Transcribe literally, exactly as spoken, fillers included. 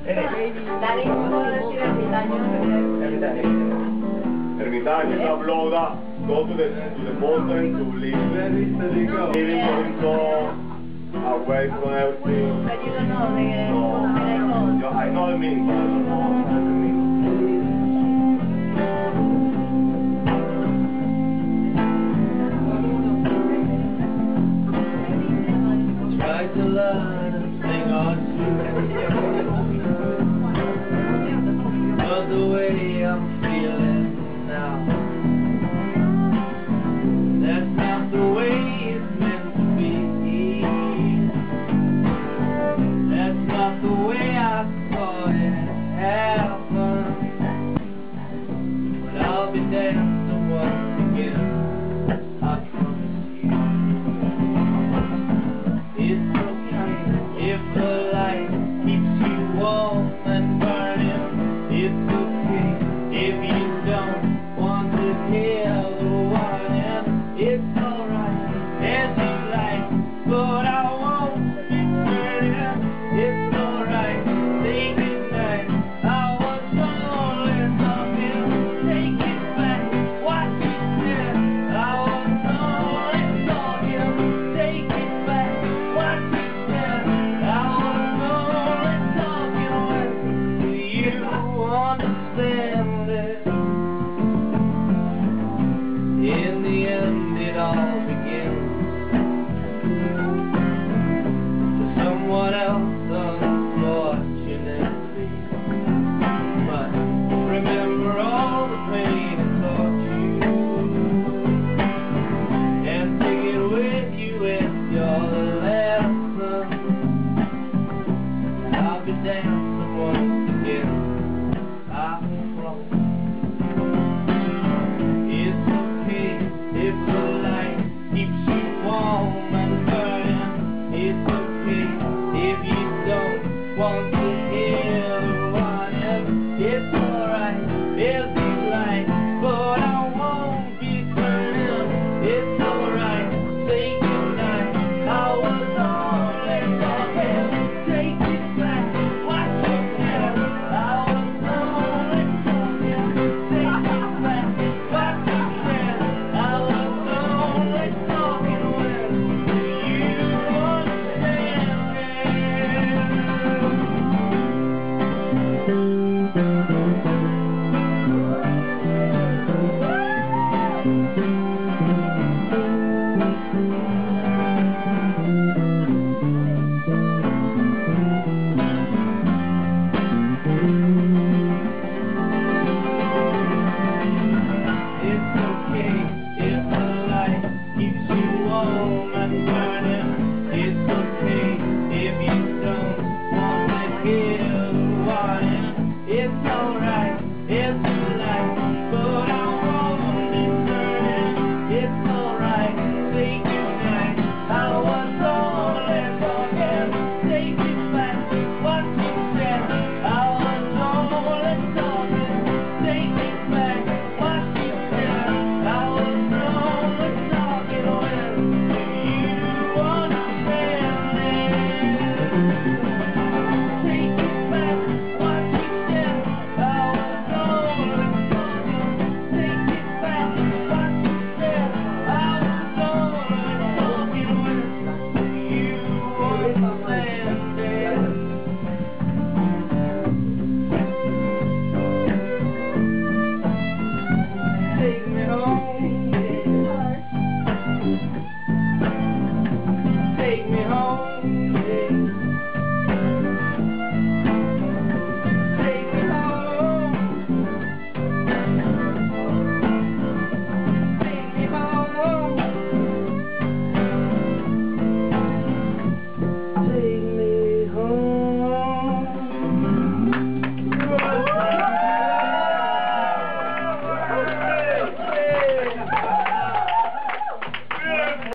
Dani, ¿cómo puedo decir ermitaño? Ermitaño, Tabloda, go to the to the mountain to live, living for himself, away from everything. But you don't know the No, yo, I know the meaning, but I don't know the meaning. Try to learn a thing or two, but the way I'm feeling now, that's not the way it's meant to be. That's not the way I saw it happen. But I'll be dancing once again, I promise you. It's okay if the light keeps you warm and burning. It's okay if you don't want to hear the warning. It's alright as you like, but I won't be burning. It's alright, take it back. I was only talking, take it back. What you said, I was only talking, take it back. What you said, I was only talking. When do you understand it? In the end it all begins for someone else, unfortunately. But remember all the pain it taught you, and take it with you as your lesson. I'll be dancing once again, I promise. It's okay if the light keeps you warm and burning. It's okay if you don't want to hear the warning. It's alright if